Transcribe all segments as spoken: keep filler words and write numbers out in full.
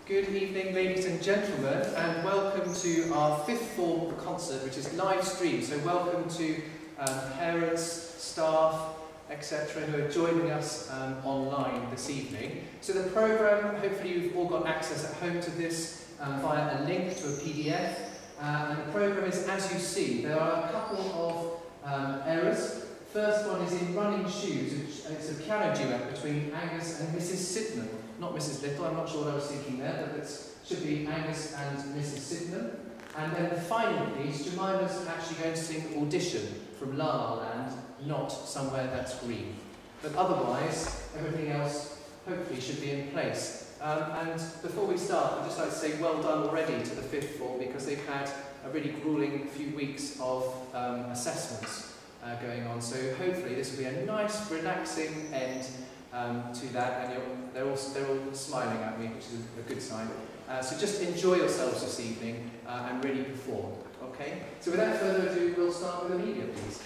Good evening, ladies and gentlemen, and welcome to our fifth form concert, which is live streamed. So welcome to um, parents, staff, et cetera, who are joining us um, online this evening. So the programme, hopefully you've all got access at home to this um, via a link to a P D F. Uh, and the programme is as you see. There are a couple of um, errors. First one is in Running Shoes, which it's a piano duet between Angus and Missus Sydenham. Not Missus Little, I'm not sure what I was thinking there, but it should be Angus and Missus Sydenham. And then the final piece, Jemima's actually going to sing Audition from La La Land, not Somewhere That's Green. But otherwise, everything else hopefully should be in place. Um, and before we start, I'd just like to say well done already to the fifth form, because they've had a really gruelling few weeks of um, assessments uh, going on. So hopefully this will be a nice, relaxing end Um, to that, and you're, they're, all, they're all smiling at me, which is a, a good sign. Uh, so just enjoy yourselves this evening uh, and really perform, okay? So without further ado, we'll start with Amelia, please.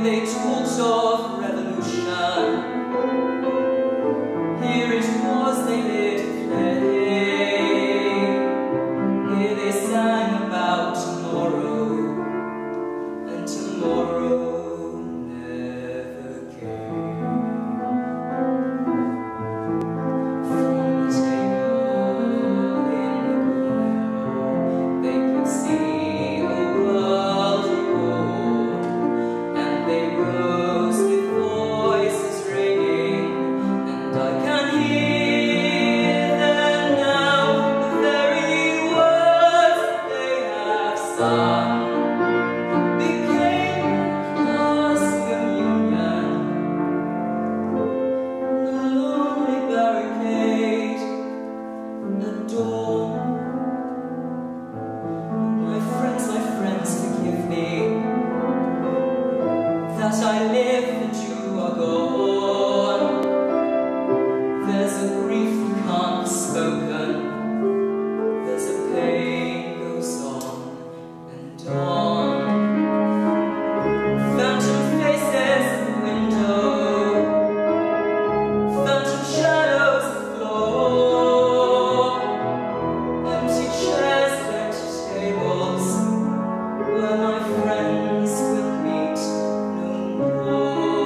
they talked of revolution. Here it was they lit flame. Here they sang about tomorrow, and tomorrow never came. From the table in the corner, they could see a world reborn, and they rose with voices ringing, and I can hear them now, the very words that they have sung became last communion. The lonely barricade at dawn. My friends, my friends, forgive me that I live and you are gone. There's a grief that can't be spoken. There's a pain goes on and on. Phantom faces at the window, phantom shadows that floor, empty chairs, empty tables, where my friends will meet no more.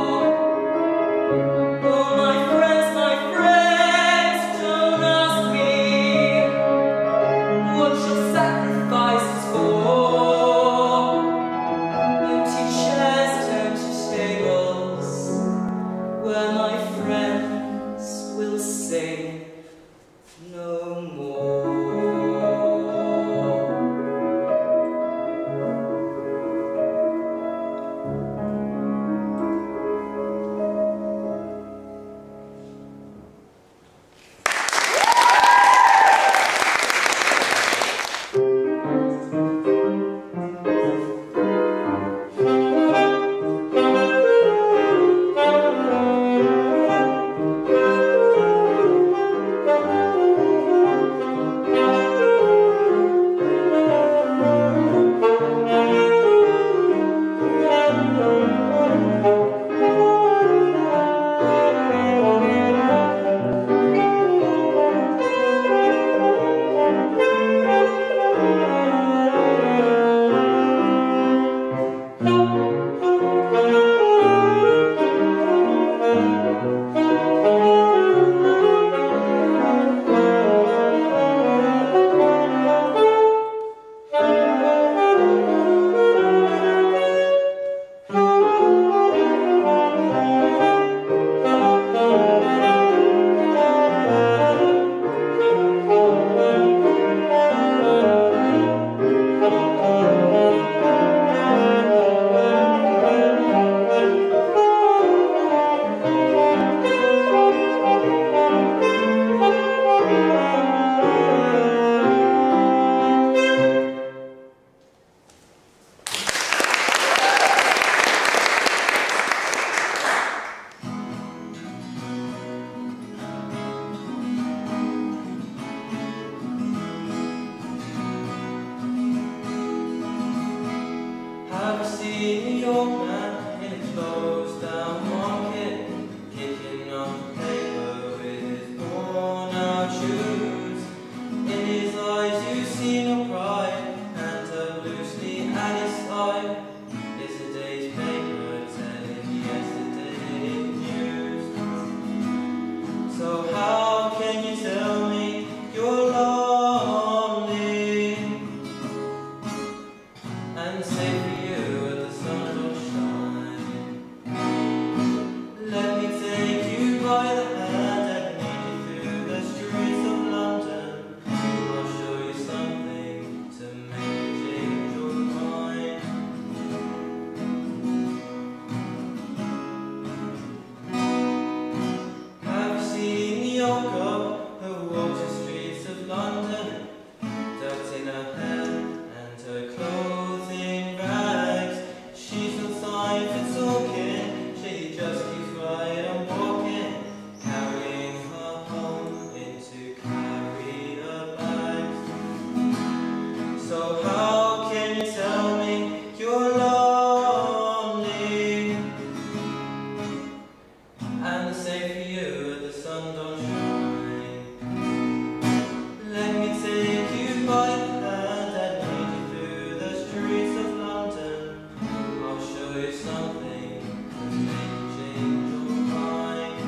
you something to make you change your mind.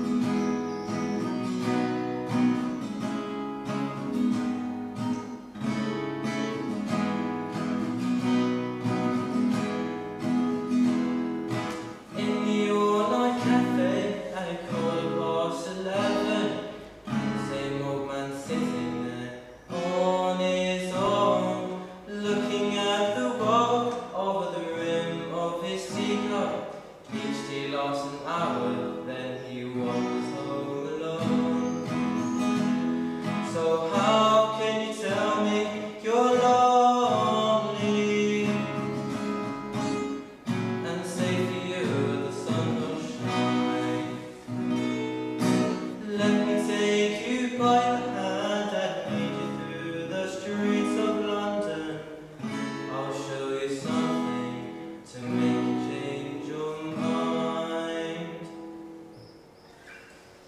In the all-night cafe at a quarter past eleven, the same old man sitting there on his own, looking at the wall over the rim of his teacup. Each tea lasts an hour, then he walks home alone. So how can you tell me you're lonely and say for you the sun will shine? Let me take you by the hand and lead you through the streets of London. I'll show you something to make you change your mind.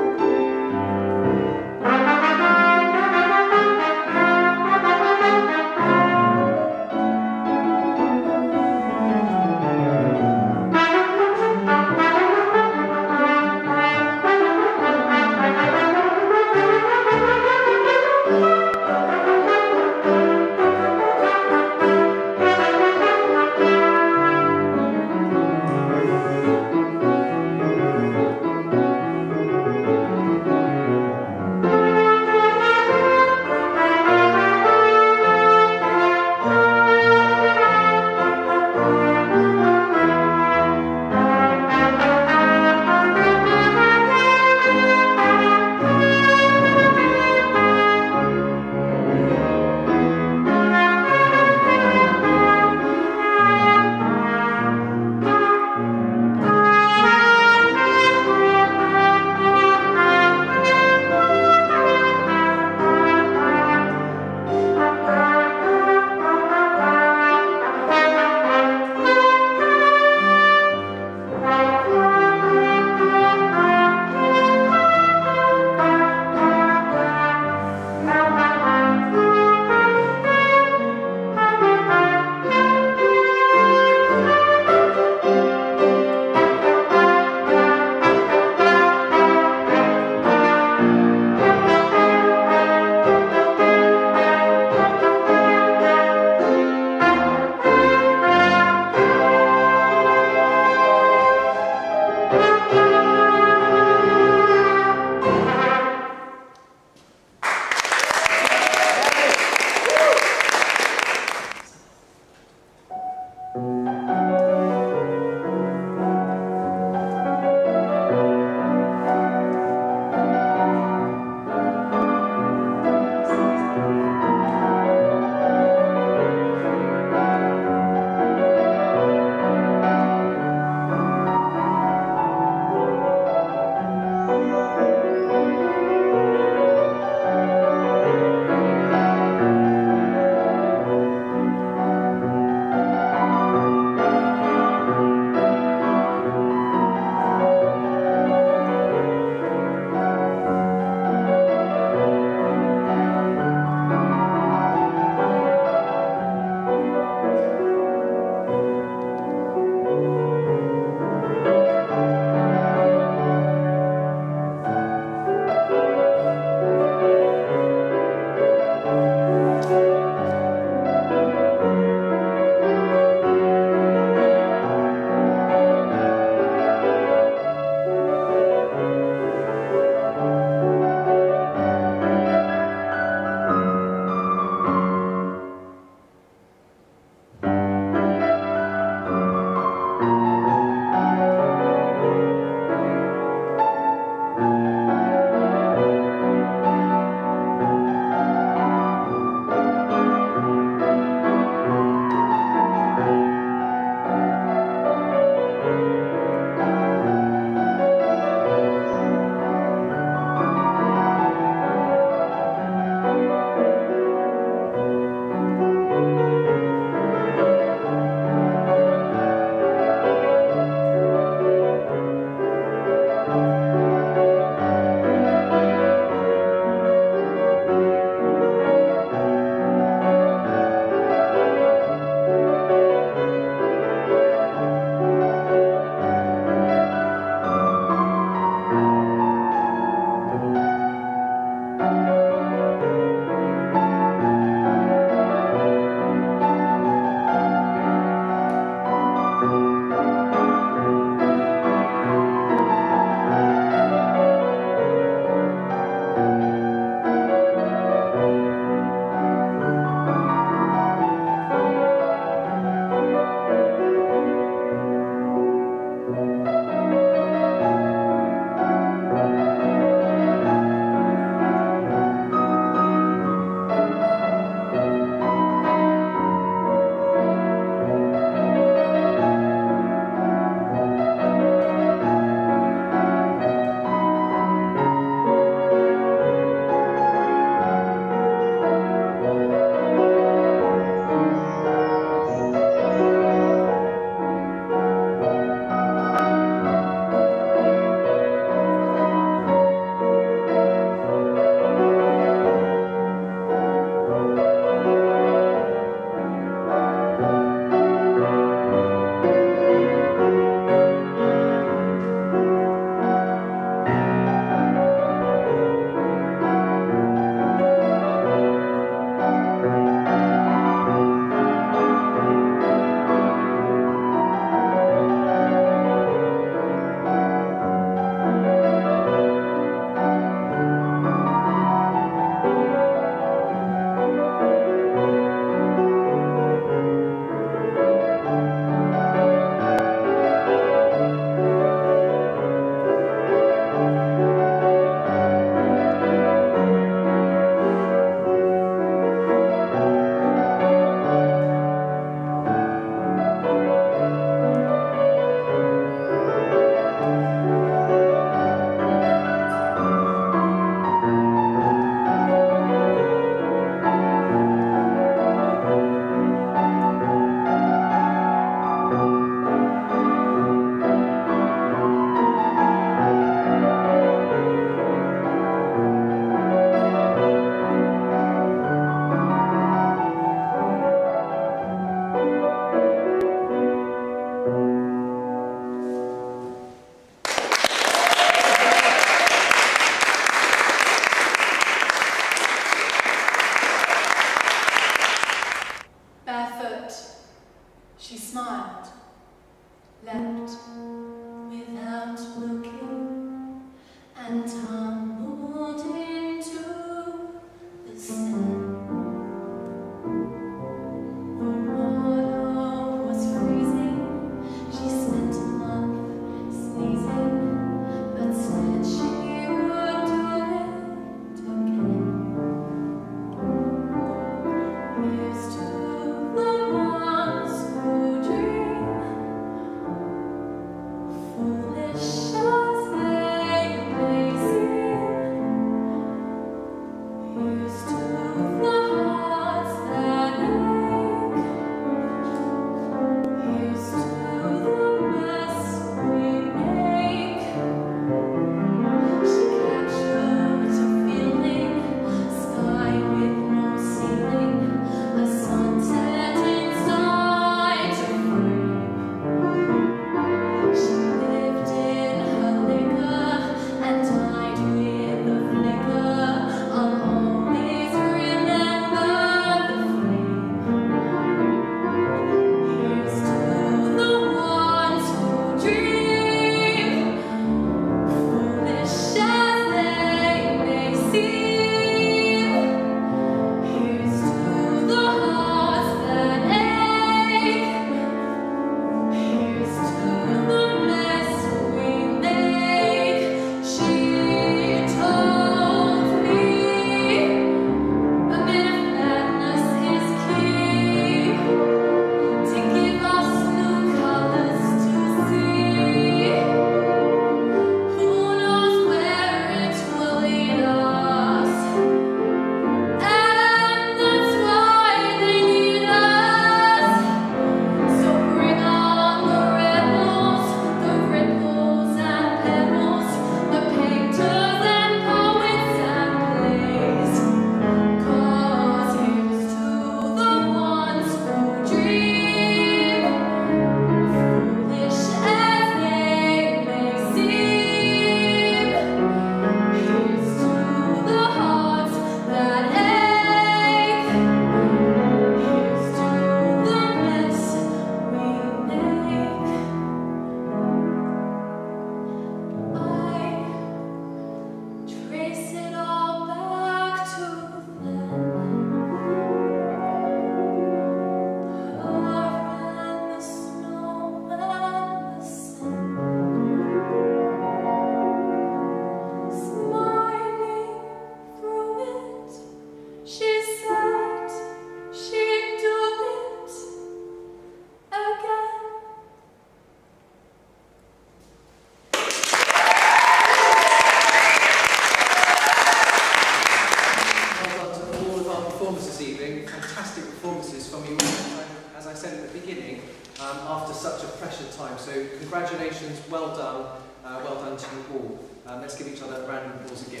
passionate time. So congratulations, well done, uh, well done to you all. Um, let's give each other a round of applause again.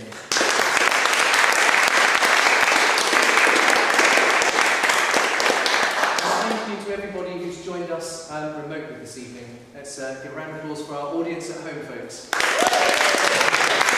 And thank you to everybody who's joined us um, remotely this evening. Let's uh, give a round of applause for our audience at home, folks.